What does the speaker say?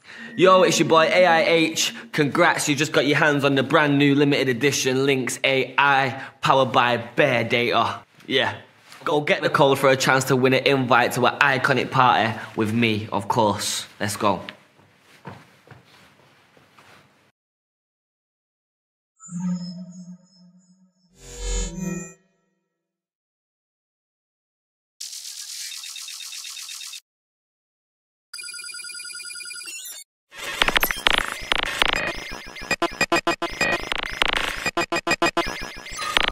Yo, it's your boy AIH. Congrats, you just got your hands on the brand new limited edition Lynx A.I powered by Bear Data. Yeah, go get the code for a chance to win an invite to an iconic party with me, of course. Let's go.